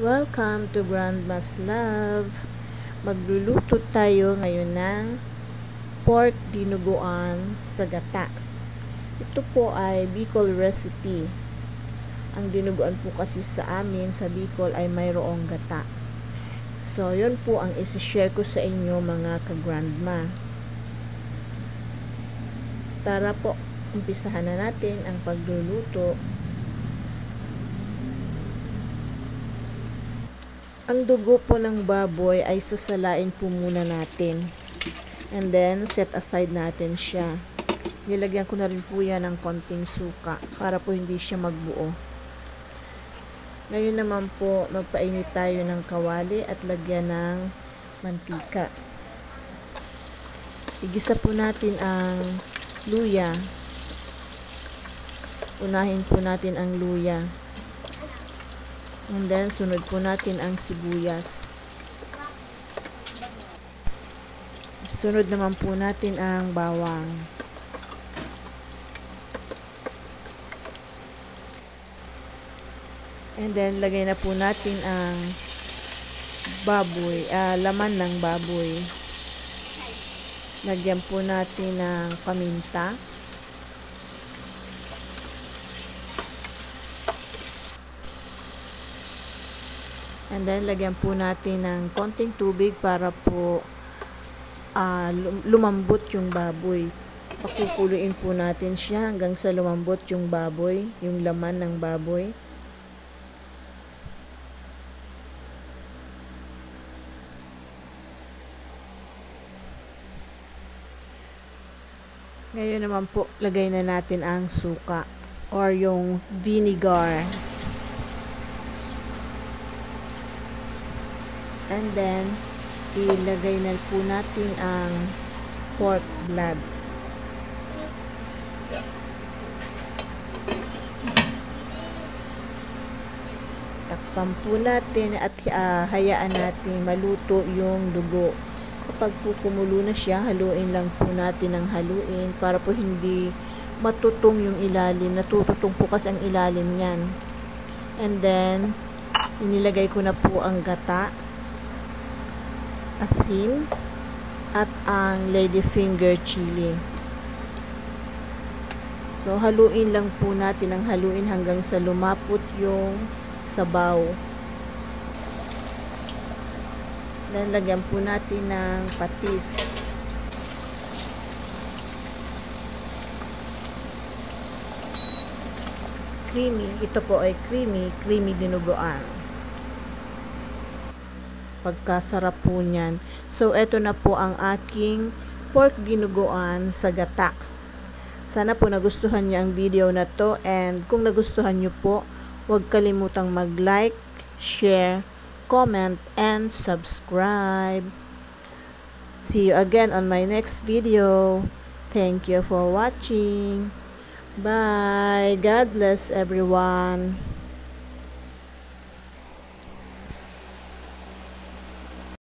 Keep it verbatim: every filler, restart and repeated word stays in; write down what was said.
Welcome to Grandma's Love. Magluluto tayo ngayon ng pork dinuguan sa gata. Ito po ay Bicol recipe. Ang dinuguan po kasi sa amin sa Bicol ay mayroong gata. So, yun po ang isi-share ko sa inyo mga ka-grandma. Tara po, umpisahan na natin ang pagluluto. Ang dugo po ng baboy ay sasalain po muna natin. And then, set aside natin siya. Nilagyan ko na rin po yan ng konting suka para po hindi siya magbuo. Ngayon naman po, magpainit tayo ng kawali at lagyan ng mantika. Igisa po natin ang luya. Unahin po natin ang luya. And then, sunod po natin ang sibuyas. Sunod naman po natin ang bawang. And then, lagay na po natin ang baboy, uh, laman ng baboy. Lagyan po natin ng paminta. And then, lagyan po natin ng konting tubig para po uh, lumambot yung baboy. Pakukuluin po natin siya hanggang sa lumambot yung baboy, yung laman ng baboy. Ngayon naman po, lagay na natin ang suka or yung vinegar. And then, ilagay na po natin ang pork blood. Takpan po natin at uh, hayaan natin maluto yung dugo. Kapag po kumulo na siya, haluin lang po natin ng haluin para po hindi matutong yung ilalim. Natututong po kasi ang ilalim niyan. And then, inilagay ko na po ang gata, asin, at ang ladyfinger chili. So, haluin lang po natin ang haluin hanggang sa lumapot yung sabaw. Then, lagyan po natin ng patis. Creamy. Ito po ay creamy, creamy dinuguan. Pagkasarap po niyan. So, eto na po ang aking pork dinuguan sa gata. Sana po nagustuhan niyo ang video na to, and kung nagustuhan niyo po, huwag kalimutang mag-like, share, comment, and subscribe. See you again on my next video. Thank you for watching. Bye. God bless everyone.